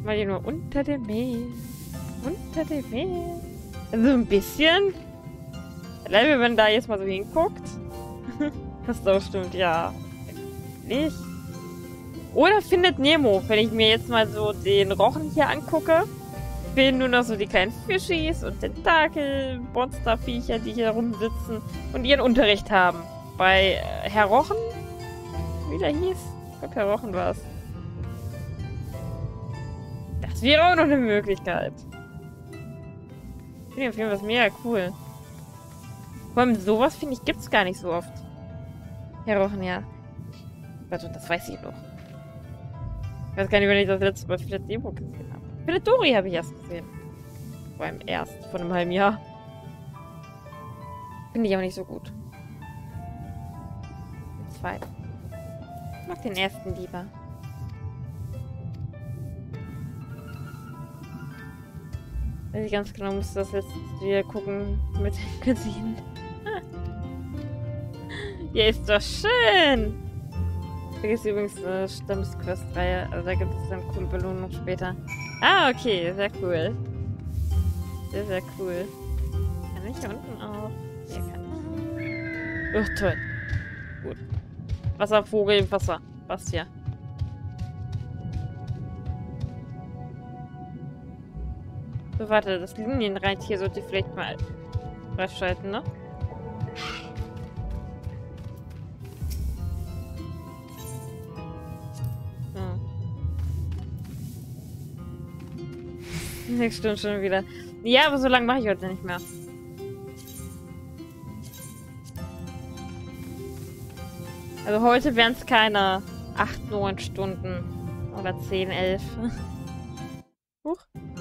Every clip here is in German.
Mal hier nur unter dem Meer. Unter dem Meer. Also ein bisschen. Allein wenn man da jetzt mal so hinguckt. Das doch stimmt, ja. Nicht. Oder Findet Nemo, wenn ich mir jetzt mal so den Rochen hier angucke. Fehlen nur noch so die kleinen Fischis und Tentakel, Monsterviecher, die hier rumsitzen und ihren Unterricht haben. Bei Herr Rochen? Wie der hieß? Ich glaube, Herr Rochen war es. Das wäre auch noch eine Möglichkeit. Ich finde auf jeden Fall was mega cool. Vor allem sowas, finde ich, gibt es gar nicht so oft. Herr Rochen, ja. Warte, das weiß ich noch. Ich weiß gar nicht, wenn ich das letzte Mal Findet Nemo gesehen habe. Findet Dory habe ich erst gesehen. Vor allem erst, vor einem halben Jahr. Finde ich auch nicht so gut. Den zweiten. Ich mag den ersten lieber. Weiß ich ganz genau, musste das jetzt wieder gucken mit den Cousinen. Ja, ist doch schön! Vergiss übrigens eine Stammesquest-Reihe. Also da gibt es dann coole Belohnungen später. Ah, okay. Sehr cool. Sehr, sehr cool. Kann ich hier unten auch? Ja, kann ich. Oh, toll. Gut. Wasservogel im Wasser. Was hier? So, warte. Das Linienreittier sollte ich vielleicht mal freischalten, ne? Hm. 6 Stunden schon wieder. Ja, aber so lange mache ich heute nicht mehr. Also heute wären es keine 8, 9 Stunden. Oder 10, 11. Huch.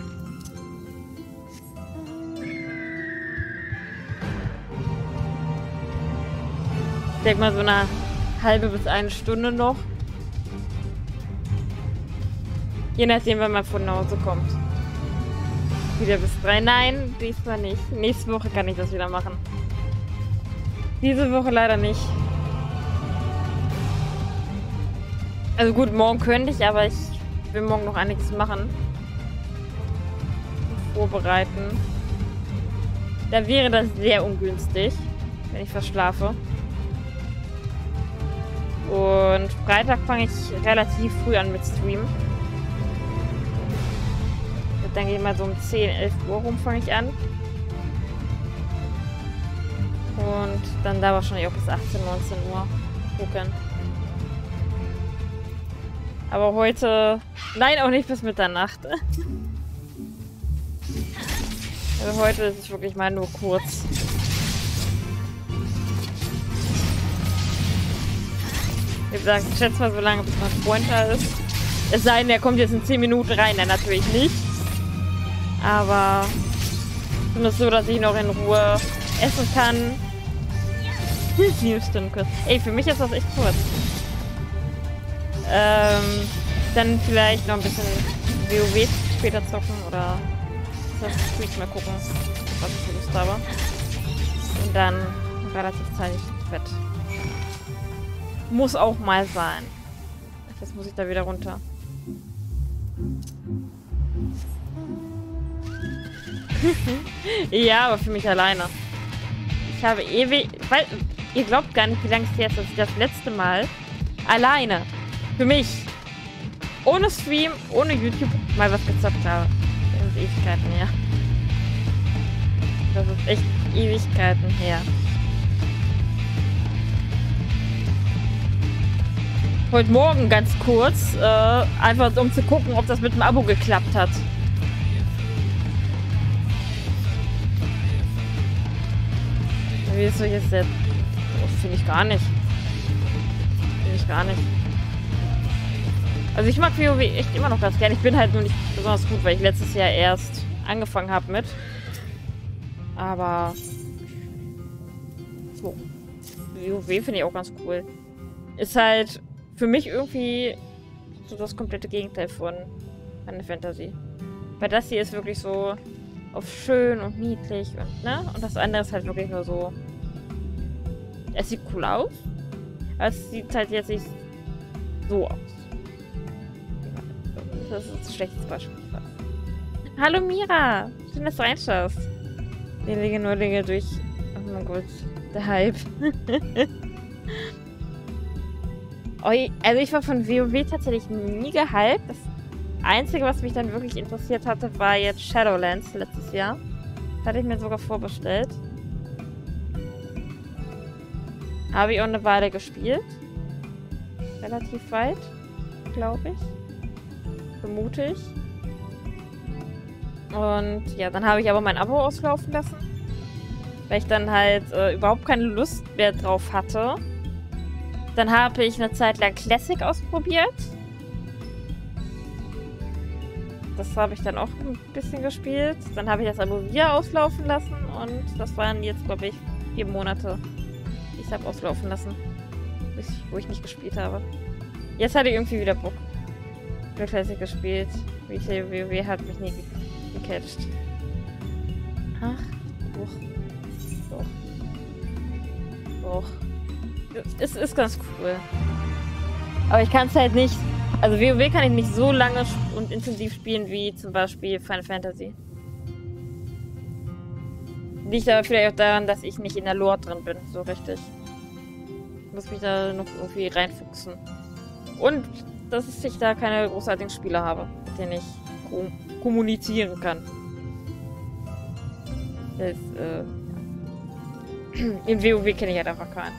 Ich denke mal so eine halbe bis 1 Stunde noch. Je nachdem, wenn man von Hause kommt. Wieder bis 3. Nein, diesmal nicht. Nächste Woche kann ich das wieder machen. Diese Woche leider nicht. Also gut, morgen könnte ich, aber ich will morgen noch einiges machen. Vorbereiten. Da wäre das sehr ungünstig, wenn ich verschlafe. Und Freitag fange ich relativ früh an mit Stream. Dann gehe ich mal so um 10, 11 Uhr rum fange ich an. Und dann da wahrscheinlich auch bis 18, 19 Uhr gucken. Aber heute... Nein, auch nicht bis Mitternacht. Also heute ist es wirklich mal nur kurz. Wie gesagt, ich schätze mal so lange, bis mein Freund da ist. Es sei denn, der kommt jetzt in 10 Minuten rein. Dann natürlich nicht. Aber zumindest so, dass ich noch in Ruhe essen kann. 7 Stunden kurz. Ey, für mich ist das echt kurz. Dann vielleicht noch ein bisschen WoW später zocken oder das Tweet mal gucken, was ich für Lust habe. Und dann relativ zeitig ins Bett. Muss auch mal sein. Jetzt muss ich da wieder runter. Ja, aber für mich alleine. Ich habe ewig... Weil, ihr glaubt gar nicht, wie lange es her ist, dass ich das letzte Mal alleine, für mich, ohne Stream, ohne YouTube, mal was gezockt habe. Das sind Ewigkeiten her. Das ist echt Ewigkeiten her. Heute Morgen ganz kurz, einfach um zu gucken, ob das mit dem Abo geklappt hat. Wie ist so jetzt der... Oh, finde ich gar nicht. Finde ich gar nicht. Also ich mag WoW echt immer noch ganz gern. Ich bin halt nur nicht besonders gut, weil ich letztes Jahr erst angefangen habe mit. Aber... So. WoW finde ich auch ganz cool. Ist halt für mich irgendwie so das komplette Gegenteil von Final Fantasy. Weil das hier ist wirklich so auf schön und niedlich und ne? Und das andere ist halt wirklich nur so. Es sieht cool aus, aber es sieht halt jetzt nicht so aus. Das ist ein schlechtes Beispiel. Hallo Mira! Schön, dass du reinschaust. Die Dinge durch... Oh mein Gott. Der Hype. Also ich war von WoW tatsächlich nie gehypt. Das Einzige, was mich dann wirklich interessiert hatte, war jetzt Shadowlands letztes Jahr. Das hatte ich mir sogar vorbestellt. Habe ich auch eine Weile gespielt. Relativ weit, glaube ich. Vermute ich. Und ja, dann habe ich aber mein Abo auslaufen lassen. Weil ich dann halt überhaupt keine Lust mehr drauf hatte. Dann habe ich eine Zeit lang Classic ausprobiert. Das habe ich dann auch ein bisschen gespielt. Dann habe ich das Abo wieder auslaufen lassen. Und das waren jetzt, glaube ich, 4 Monate, die ich habe auslaufen lassen. Wo ich nicht gespielt habe. Jetzt hatte ich irgendwie wieder Bock. Ich habe Classic gespielt. WoW hat mich nie gecatcht. Ach, doch. Es ist ganz cool. Aber ich kann es halt nicht... Also WoW kann ich nicht so lange und intensiv spielen wie zum Beispiel Final Fantasy. Liegt aber vielleicht auch daran, dass ich nicht in der Lore drin bin, so richtig. Ich muss mich da noch irgendwie reinfuchsen. Und dass ich da keine großartigen Spieler habe, mit denen ich kommunizieren kann. Das, in WoW kenne ich halt einfach keinen.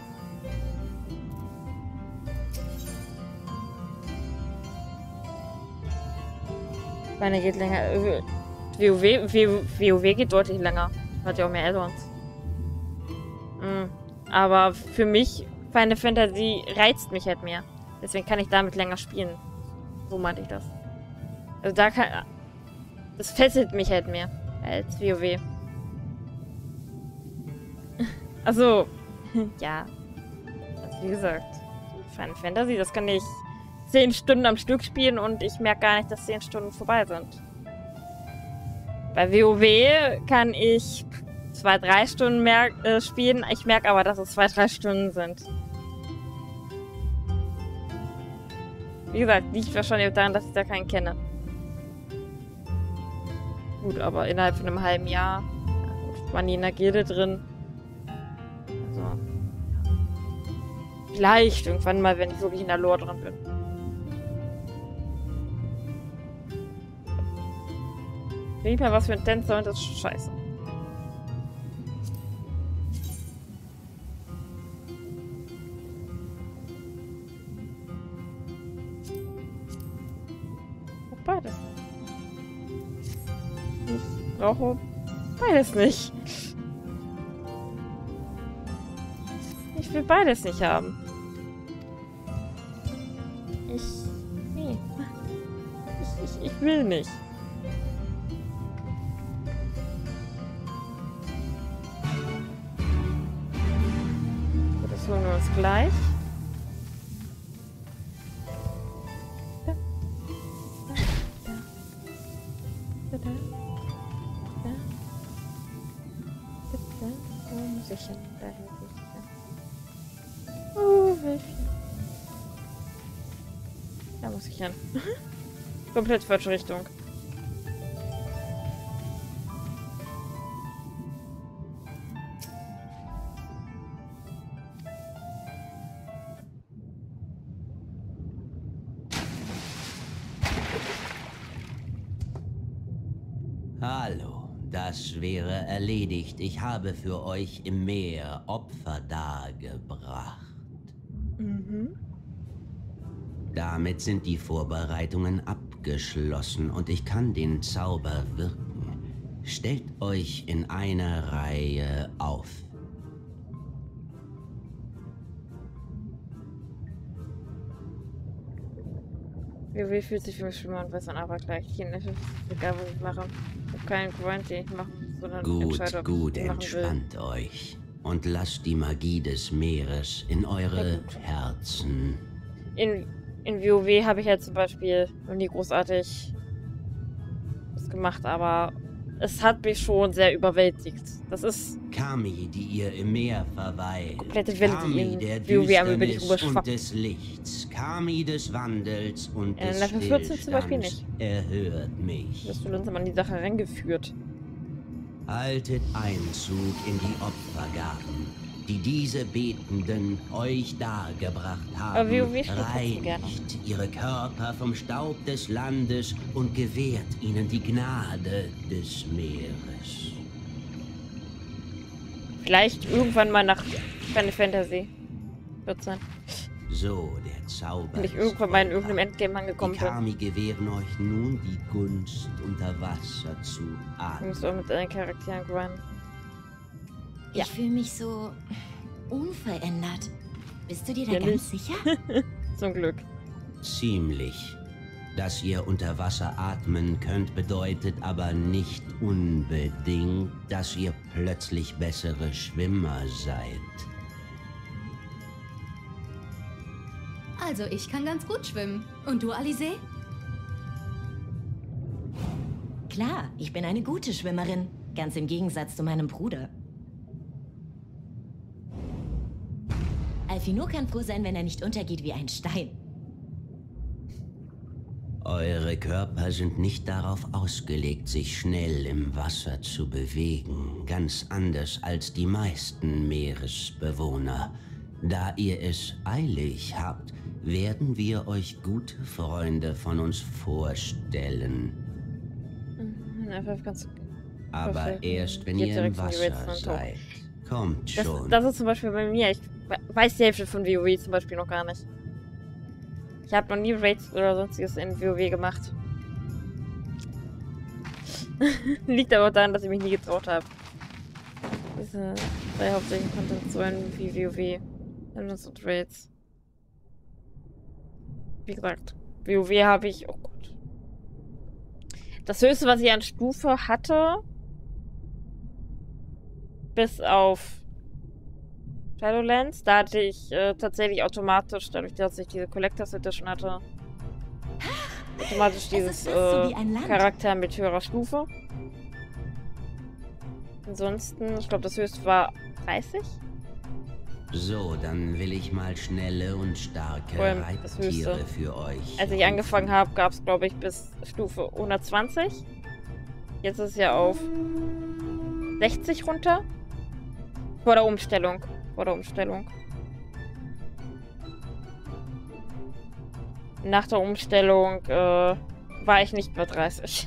Meine geht länger. WoW geht deutlich länger. Hat ja auch mehr Add-ons. Aber für mich, Final Fantasy reizt mich halt mehr. Deswegen kann ich damit länger spielen. So meinte ich das. Also da kann... Das fesselt mich halt mehr als WoW. Also, ja. Also wie gesagt, Final Fantasy, das kann ich 10 Stunden am Stück spielen und ich merke gar nicht, dass 10 Stunden vorbei sind. Bei WoW kann ich 2-3 Stunden spielen. Ich merke aber, dass es 2-3 Stunden sind. Wie gesagt, liegt wahrscheinlich auch daran, dass ich da keinen kenne. Gut, aber innerhalb von einem halben Jahr waren die in der Gilde drin. Also, vielleicht irgendwann mal, wenn ich wirklich in der Lore drin bin. Nicht mal was für ein Tänzer und das ist scheiße. Beides. Ich brauche beides nicht. Ich will beides nicht haben. Nee. Ich will nicht. So, das holen wir uns gleich. Oh, Wölfchen. Da muss ich hin. Komplett falsche Richtung. Hallo, das wäre erledigt. Ich habe für euch im Meer Opfer dargebracht. Damit sind die Vorbereitungen abgeschlossen und ich kann den Zauber wirken. Stellt euch in einer Reihe auf. WoW fühlt sich für mich schlimmer und besser an, aber gleich. Hier ist egal, was ich mache. Ich habe keinen Grind, den ich machen, sondern entscheide, ob Gut, ich machen entspannt euch. Und lasst die Magie des Meeres in eure Herzen. In WoW habe ich halt zum Beispiel noch nie großartig was gemacht, aber es hat mich schon sehr überwältigt. Das ist Kami, die ihr im Meer verweilt. komplette Welt, die Kami in der WoW einmal über dich Düsternis und rüberschwappt. des Lichts. Kami des Wandels und In des Level 14 zum Beispiel Stillstands. Erhört mich. Wirst du langsam an die Sache reingeführt. Haltet Einzug in die Opfergaben, die diese Betenden euch dargebracht haben. Aber WoW spielt trotzdem gerne. Reinigt ihre Körper vom Staub des Landes und gewährt ihnen die Gnade des Meeres. Vielleicht irgendwann mal nach Final Fantasy 14. So, der Zauber. Wenn ich irgendwann mal in irgendeinem Endgame Die angekommen bin. Kami gewähren euch nun die Gunst, unter Wasser zu Du atmen. musst auch mit deinen Charakteren grinden. Ja. Ich fühle mich so unverändert. Bist du dir da Ja, ganz sicher? Zum Glück. Ziemlich. Dass ihr unter Wasser atmen könnt, bedeutet aber nicht unbedingt, dass ihr plötzlich bessere Schwimmer seid. Also, ich kann ganz gut schwimmen. Und du, Alizé? Klar, ich bin eine gute Schwimmerin. Ganz im Gegensatz zu meinem Bruder. Alphino kann froh sein, wenn er nicht untergeht wie ein Stein. Eure Körper sind nicht darauf ausgelegt, sich schnell im Wasser zu bewegen, ganz anders als die meisten Meeresbewohner. Da ihr es eilig habt, werden wir euch gute Freunde von uns vorstellen. Einfach ganz Aber Perfekt. erst, wenn Geht ihr im direkt in die Wasser Raids seid. Kommt das, schon. das ist zum Beispiel bei mir. Ich weiß die Hälfte von WoW zum Beispiel noch gar nicht. Ich habe noch nie Raids oder sonstiges in WoW gemacht. Liegt aber auch daran, dass ich mich nie getraut habe. Diese drei hauptsächlichen Content-Säulen wie WoW, Dungeons und Raids. Wie gesagt, WoW habe ich... Oh Gott. Das höchste, was ich an Stufe hatte, bis auf Shadowlands, da hatte ich tatsächlich automatisch, dadurch, dass ich diese Collectors Edition hatte, automatisch dieses fast so wie ein Land. Charakter mit höherer Stufe. Ansonsten, ich glaube, das höchste war 30. So, dann will ich mal schnelle und starke Vor allem das Reittiere Höchste. für euch. Als ich angefangen habe, gab es, glaube ich, bis Stufe 120. Jetzt ist es ja auf 60 runter. Vor der Umstellung. Nach der Umstellung war ich nicht mehr 30.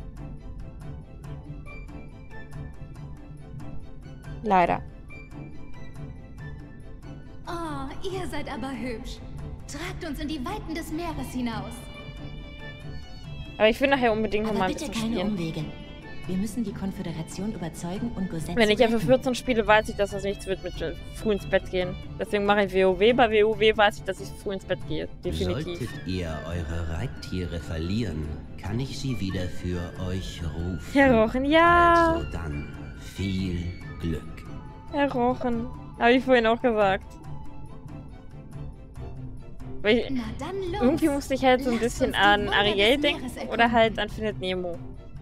Leider. Oh, ihr seid aber hübsch. Tragt uns in die Weiten des Meeres hinaus. Aber ich will nachher unbedingt Aber nochmal ein bitte bisschen keine spielen. Umwege. Wir müssen die Konföderation überzeugen und Gosette Wenn ich zu einfach retten. 14 spiele, weiß ich, dass das nichts wird mit früh ins Bett gehen. Deswegen mache ich WoW. Bei WoW weiß ich, dass ich früh ins Bett gehe. Definitiv. Solltet ihr eure Reittiere verlieren, kann ich sie wieder für euch rufen. Herr Rochen, ja. Also dann viel Glück. Herr Rochen. Habe ich vorhin auch gesagt. Weil ich, Na dann los. irgendwie musste ich halt so ein Lasst bisschen uns die an Wunder Ariel des denken Meeres oder erkunden. halt an Findet Nemo.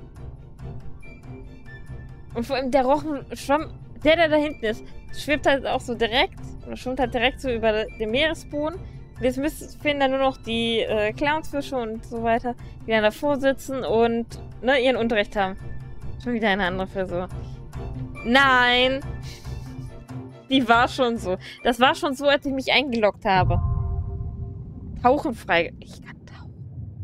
Und vor allem der Rochen schwamm, der da hinten ist, schwebt halt auch so direkt, oder schwimmt halt direkt so über den Meeresboden. Und jetzt fehlen dann nur noch die Clownsfische und so weiter, die dann davor sitzen und ne, ihren Unterricht haben. Schon wieder eine andere Frisur. Nein! Die war schon so. Das war schon so, als ich mich eingeloggt habe. Tauchen frei. Ich kann tauchen.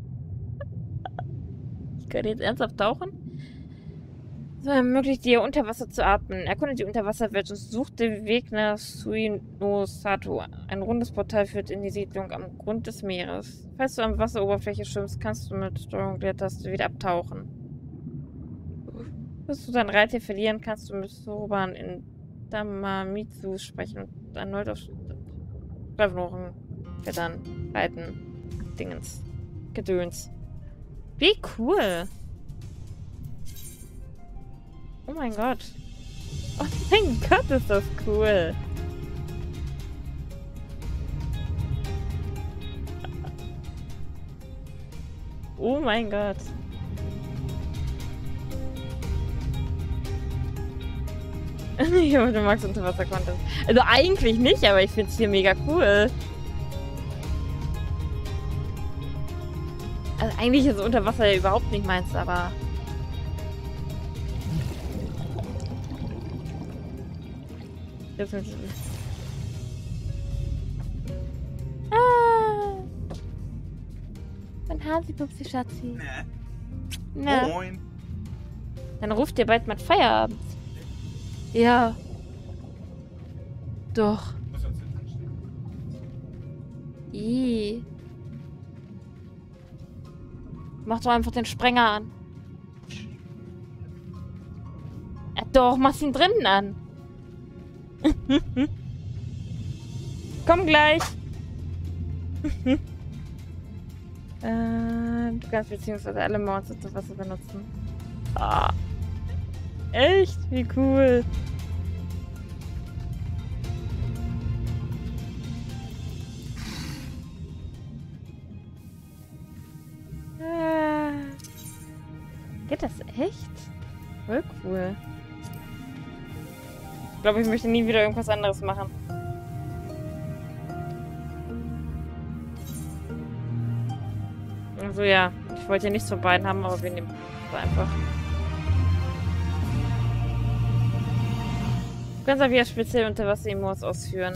Ich kann jetzt ernsthaft tauchen? So ermöglicht dir, unter Wasser zu atmen. Erkunde die Unterwasserwelt und such den Weg nach Suinosato. Ein rundes Portal führt in die Siedlung am Grund des Meeres. Falls du an Wasseroberfläche schwimmst, kannst du mit Steuerung der Taste wieder abtauchen. Bis du dein Reittier verlieren, kannst du mit Soban in Damamitsu sprechen und erneut auf Streifenrochen klettern, reiten, Dingens, Gedöns. Wie cool! Oh mein Gott. Oh mein Gott, ist das cool. Oh mein Gott. Ja, du magst Unterwasser-Content. Also eigentlich nicht, aber ich finde es hier mega cool. Also eigentlich ist Unterwasser ja überhaupt nicht meins, aber... Jetzt nicht. Wann haben Sie Pupsi, Schatzi? Na. Moin. Dann ruft ihr bald mal Feierabend. Ja. Doch. Muss uns jetzt anstellen. Ih. Mach doch einfach den Sprenger an. Ja, doch, mach's ihn drinnen an. Komm gleich. Du kannst beziehungsweise alle Monster zu Wasser benutzen. Ah. Echt? Wie cool. Geht das echt? Voll cool. Ich glaube, ich möchte nie wieder irgendwas anderes machen. Also ja, ich wollte ja nichts von beiden haben, aber wir nehmen es einfach. Du kannst auch wieder speziell Unterwasser-Emotes ausführen.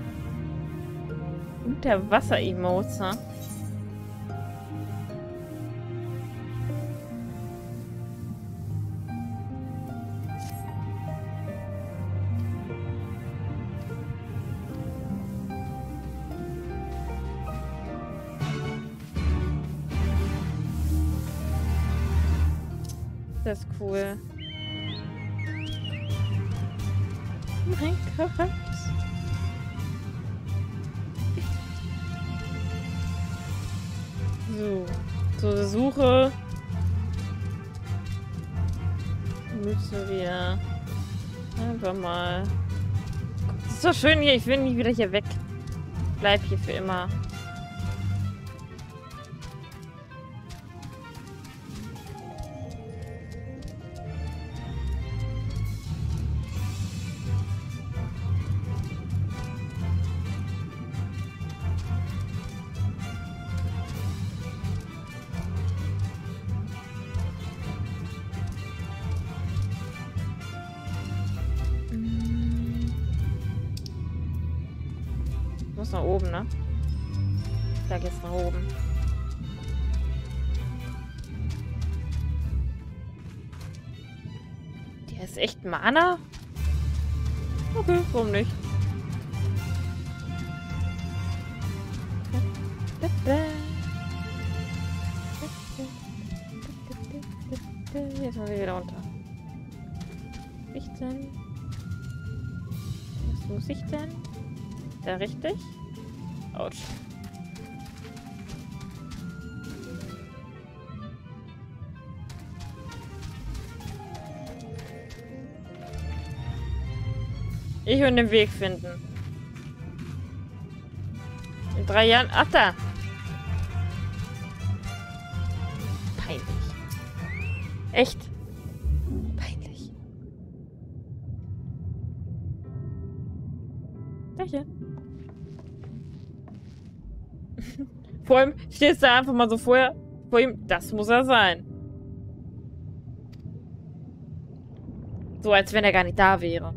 Unterwasser-Emotes, ne? Das ist cool. Mein Gott. So. Zur Suche. Müssen wir einfach mal. Das ist doch schön hier. Ich will nie wieder hier weg. Bleib hier für immer. Muss nach oben, ne? Da geht's nach oben. Der ist echt Mana? Okay, warum nicht? Jetzt mal wieder runter. Ich denn? Was muss ich denn? Da richtig? Autsch. Ich will den Weg finden. In 3 Jahren... Ach, da! Peinlich. Echt? Peinlich. Danke. Vor allem stehst du einfach mal so vor ihm. Das muss er sein. So, als wenn er gar nicht da wäre.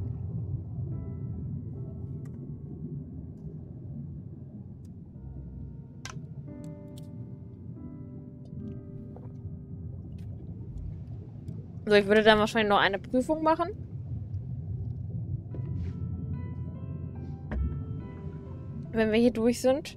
So, ich würde dann wahrscheinlich noch eine Prüfung machen. Wenn wir hier durch sind.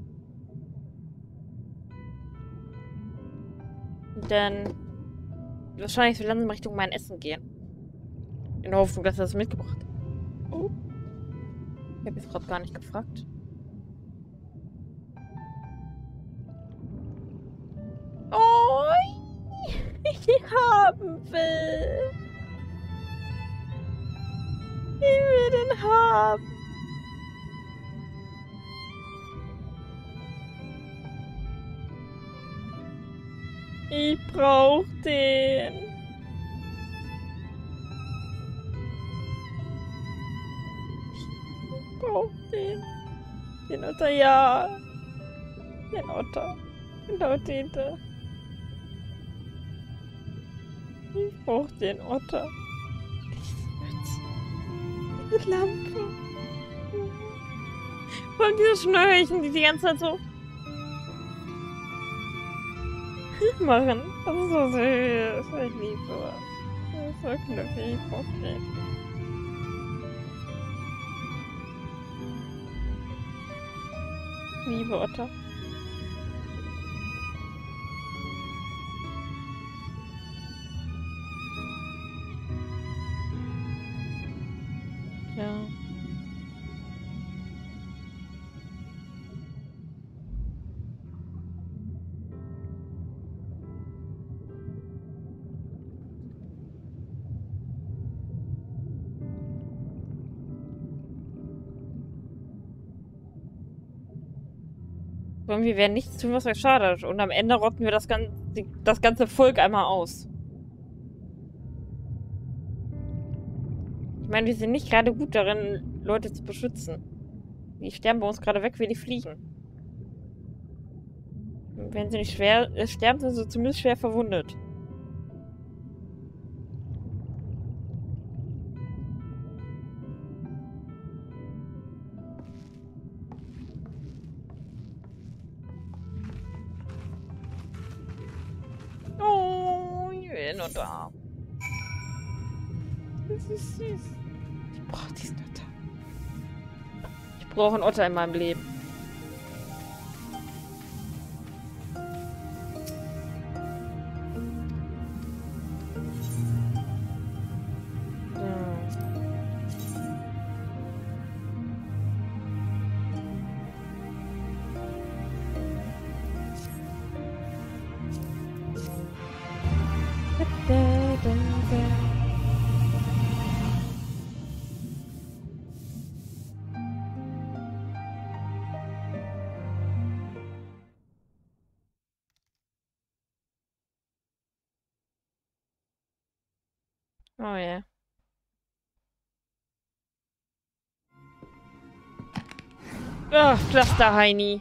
Dann wahrscheinlich so langsam Richtung mein Essen gehen. In der Hoffnung, dass er das mitgebracht hat. Oh. Ich habe jetzt gerade gar nicht gefragt. Oh, ich haben will. Ich will den haben. Ich brauch den. brauche den. Den Otter, ja. Den Otter. Genau den da. Ich brauche den Otter. Diese Lampe. Vor allem diese Schnörchen, die die ganze Zeit so machen. Das ist so süß. Ich liebe sowas. Das ist so knuffig. Ich brauche den. Liebe Otter. Ja. Wir werden nichts tun, was euch schadet. Und am Ende rotten wir das ganze Volk einmal aus. Ich meine, wir sind nicht gerade gut darin, Leute zu beschützen. Die sterben bei uns gerade weg wie die Fliegen. Und wenn sie nicht schwer sterben, sind sie zumindest schwer verwundet. Und da. Das ist süß. Ich brauche diesen Otter. Ich brauche einen Otter in meinem Leben. Oh ja. Ach, Pflaster Heini.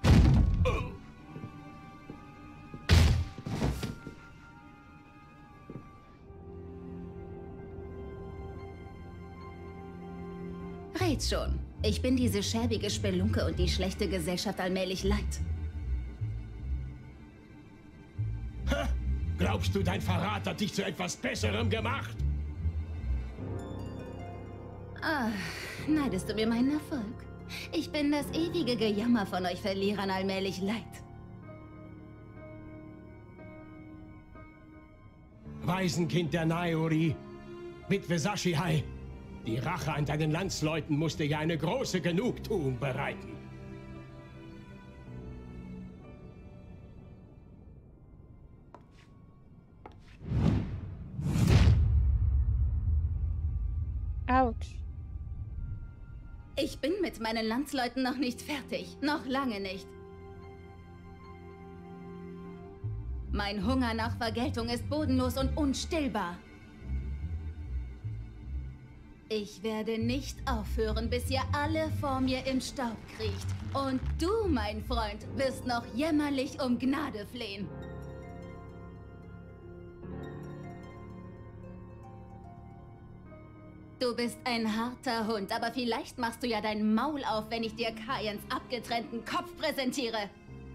Red schon. Ich bin diese schäbige Spelunke und die schlechte Gesellschaft allmählich leid. Glaubst du, dein Verrat hat dich zu etwas Besserem gemacht? Ah, neidest du mir meinen Erfolg? Ich bin das ewige Gejammer von euch Verlierern allmählich leid. Waisenkind der Naori, Witwe Sashihai. Die Rache an deinen Landsleuten musste ja eine große Genugtuung bereiten. Autsch. Ich bin mit meinen Landsleuten noch nicht fertig. Noch lange nicht. Mein Hunger nach Vergeltung ist bodenlos und unstillbar. Ich werde nicht aufhören, bis ihr alle vor mir im Staub kriecht. Und du, mein Freund, wirst noch jämmerlich um Gnade flehen. Du bist ein harter Hund, aber vielleicht machst du ja dein Maul auf, wenn ich dir Kayens abgetrennten Kopf präsentiere.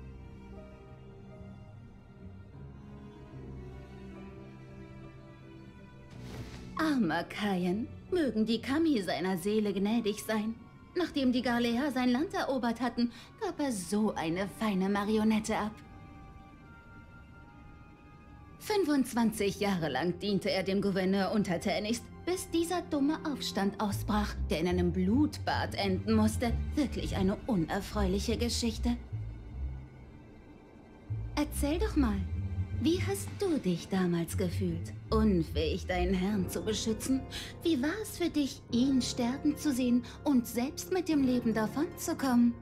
Armer Kayen, mögen die Kami seiner Seele gnädig sein. Nachdem die Garleha sein Land erobert hatten, gab er so eine feine Marionette ab. 25 Jahre lang diente er dem Gouverneur untertänigst, bis dieser dumme Aufstand ausbrach, der in einem Blutbad enden musste. Wirklich eine unerfreuliche Geschichte. Erzähl doch mal, wie hast du dich damals gefühlt? Unfähig, deinen Herrn zu beschützen? Wie war es für dich, ihn sterben zu sehen und selbst mit dem Leben davonzukommen?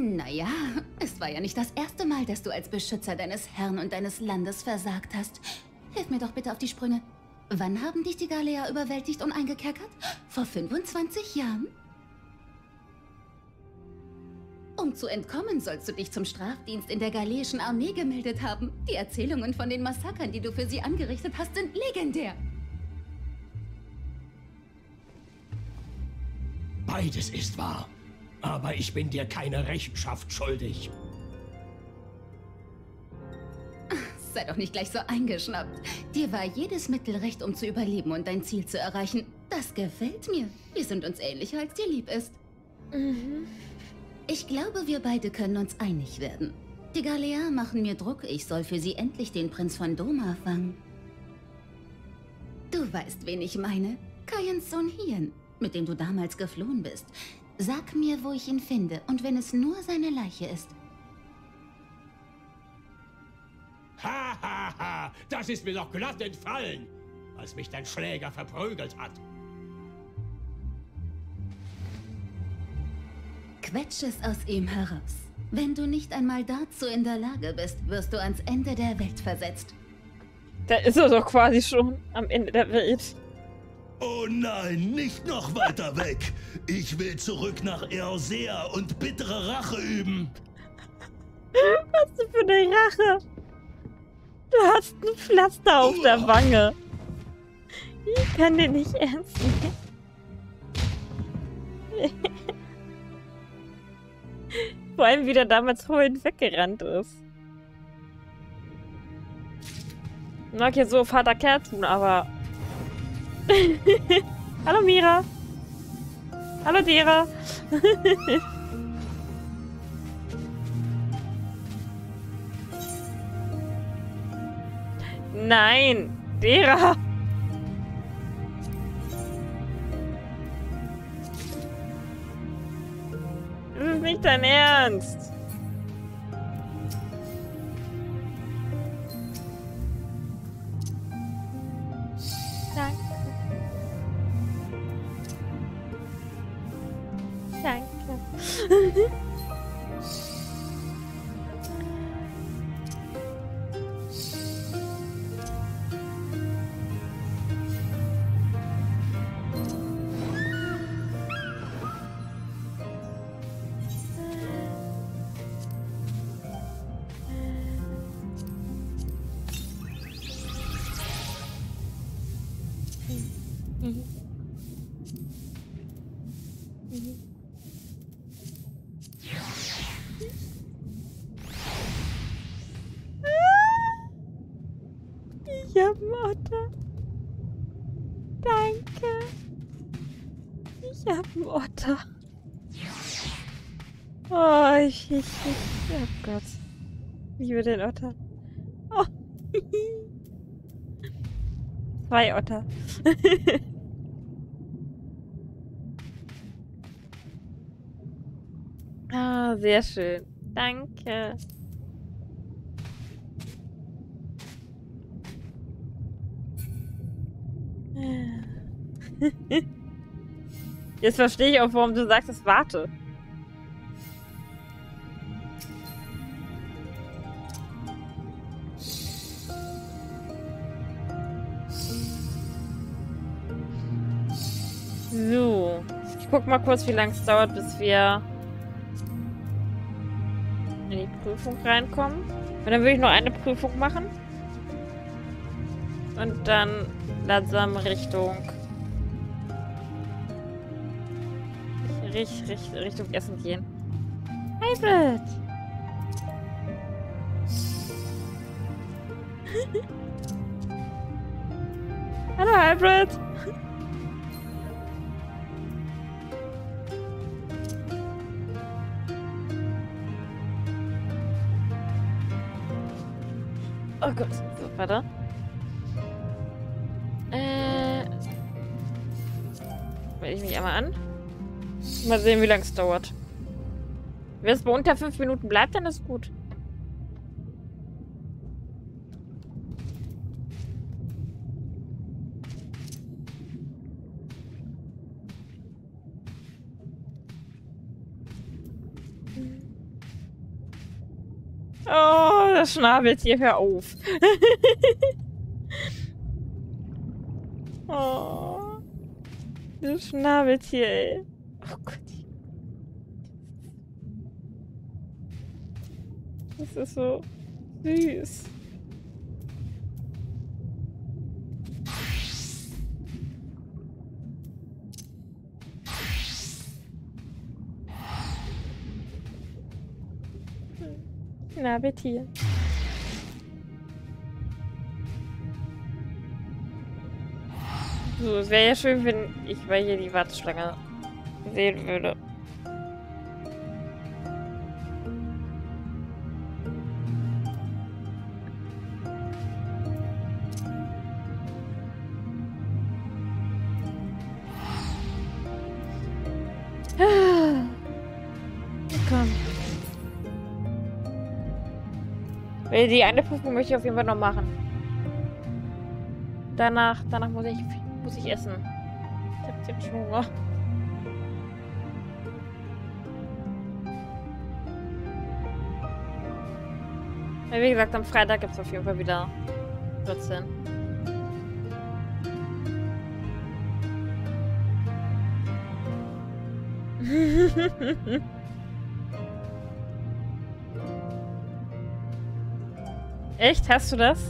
Naja, es war ja nicht das erste Mal, dass du als Beschützer deines Herrn und deines Landes versagt hast. Hilf mir doch bitte auf die Sprünge. Wann haben dich die Galea überwältigt und eingekerkert? Vor 25 Jahren? Um zu entkommen, sollst du dich zum Strafdienst in der galeischen Armee gemeldet haben. Die Erzählungen von den Massakern, die du für sie angerichtet hast, sind legendär. Beides ist wahr. Aber ich bin dir keine Rechenschaft schuldig. Sei doch nicht gleich so eingeschnappt. Dir war jedes Mittel recht, um zu überleben und dein Ziel zu erreichen. Das gefällt mir. Wir sind uns ähnlicher, als dir lieb ist. Ich glaube, wir beide können uns einig werden. Die Galea machen mir Druck, ich soll für sie endlich den Prinz von Doma fangen. Du weißt, wen ich meine. Kayens Sohn Hien, mit dem du damals geflohen bist. Sag mir, wo ich ihn finde, und wenn es nur seine Leiche ist. Ha, ha, ha! Das ist mir doch glatt entfallen, als mich dein Schläger verprügelt hat. Quetsch es aus ihm heraus. Wenn du nicht einmal dazu in der Lage bist, wirst du ans Ende der Welt versetzt. Da ist er doch quasi schon am Ende der Welt. Oh nein, nicht noch weiter weg. Ich will zurück nach Eorsea und bittere Rache üben. Was ist für eine Rache? Du hast ein Pflaster auf der Wange. Ich kann den nicht ernst nehmen. Vor allem, wie der damals heulend weggerannt ist. Ich mag jetzt so Vater Kerl tun, aber... Hallo Mira. Hallo Dera. Nein, Dera. Das ist nicht dein Ernst. Danke. Danke. Ich hab einen Otter. Danke. Ich hab einen Otter. Oh, oh Gott. Ich liebe den Otter. Oh. 2 Otter. Ah, sehr schön. Danke. Jetzt verstehe ich auch, warum du sagst, es warte. So. Ich guck mal kurz, wie lange es dauert, bis wir in die Prüfung reinkommen. Und dann würde ich noch eine Prüfung machen. Und dann langsam Richtung Essen gehen. Hybrid! Hallo Hybrid! Oh Gott, so, warte. Melde ich mich einmal an. Mal sehen, wie lange es dauert. Wenn es bei unter 5 Minuten bleibt, dann ist gut. Oh, das Schnabeltier, hör auf. Oh. Das Schnabeltier, ey. Oh Gott. Das ist so süß. Schnabeltier. So, es wäre ja schön, wenn ich mal hier die Warteschlange sehen würde. Komm. Die eine Prüfung möchte ich auf jeden Fall noch machen. Danach muss ich essen. Ich hab jetzt schon Hunger. Ja, wie gesagt, am Freitag gibt es auf jeden Fall wieder 14. Echt? Hast du das?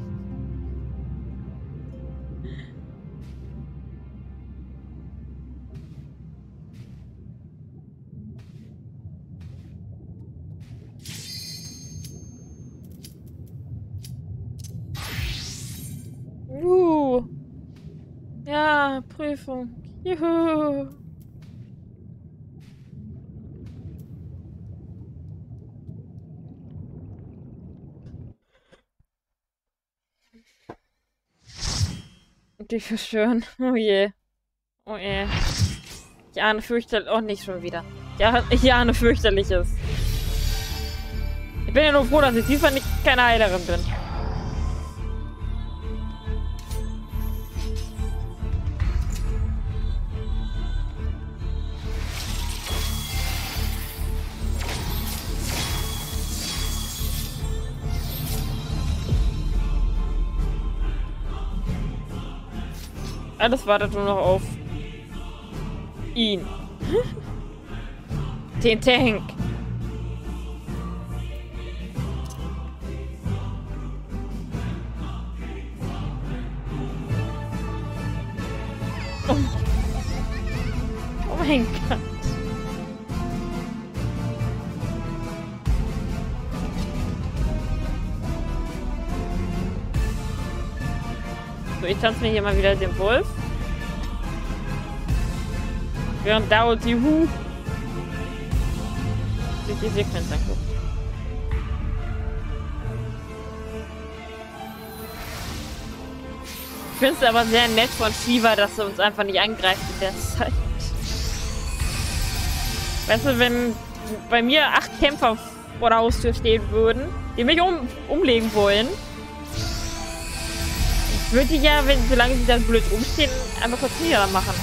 Ja, Prüfung. Juhu. Die verschwören. Oh je. Oh je. Ich ahne fürchterlich. Oh, nicht schon wieder. Ja, ich ahne Fürchterliches. Ich bin ja nur froh, dass ich diesmal nicht keine Heilerin bin. Alles wartet nur noch auf ihn. Den Tank. Oh, oh mein Gott. So, ich tanze mir hier mal wieder den Wolf. Während dauert die sich die Sequenz anguckt. Ich finde es aber sehr nett von Shiva, dass er uns einfach nicht angreift in der Zeit. Weißt du, wenn bei mir 8 Kämpfer vor der Haustür stehen würden, die mich umlegen wollen, würde ich ja, solange sie dann blöd rumstehen, einfach kurz niedermachen.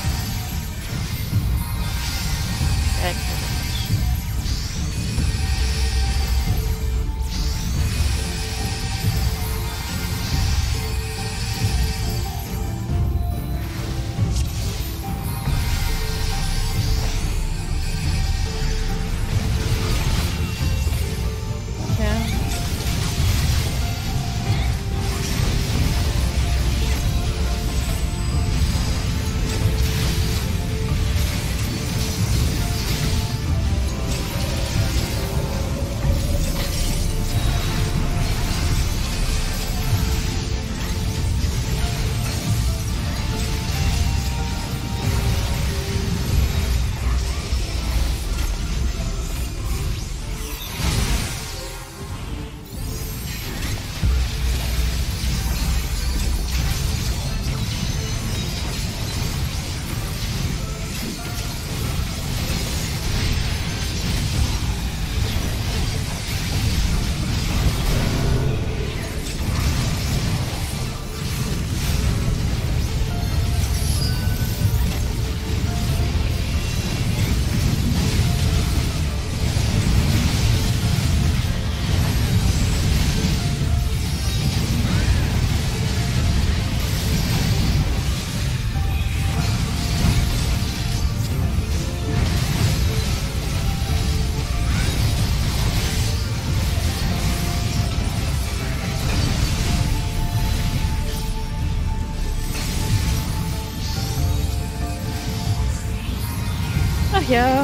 Ja.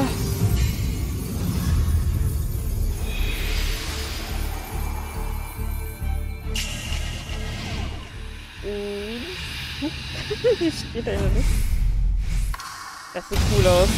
Wie steht da nicht? Das sieht cool aus.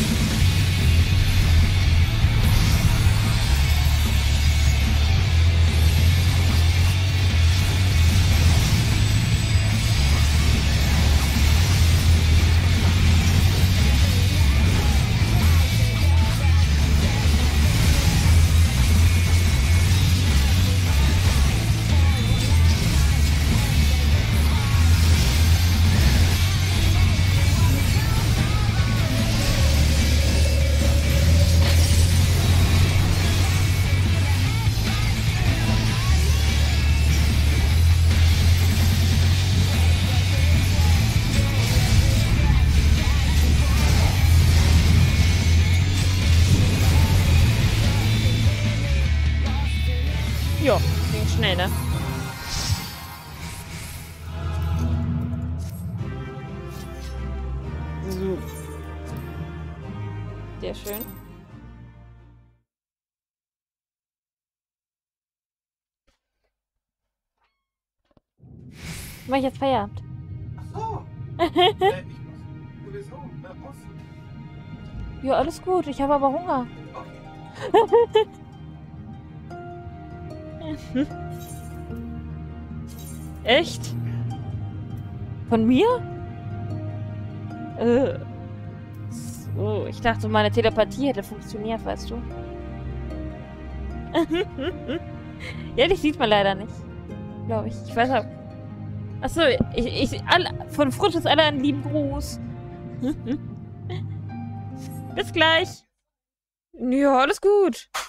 Jo, ging schnell, ne? So. Sehr schön. Mach ich jetzt Feierabend? Ach so. Ich muss sowieso nach Osten. Ja, alles gut. Ich habe aber Hunger. Echt? Von mir? So, ich dachte, meine Telepathie hätte funktioniert, weißt du? Ja, dich sieht man leider nicht. Glaube ich. Ich weiß auch. Achso, von Frisches alle einen lieben Gruß. Bis gleich. Ja, alles gut.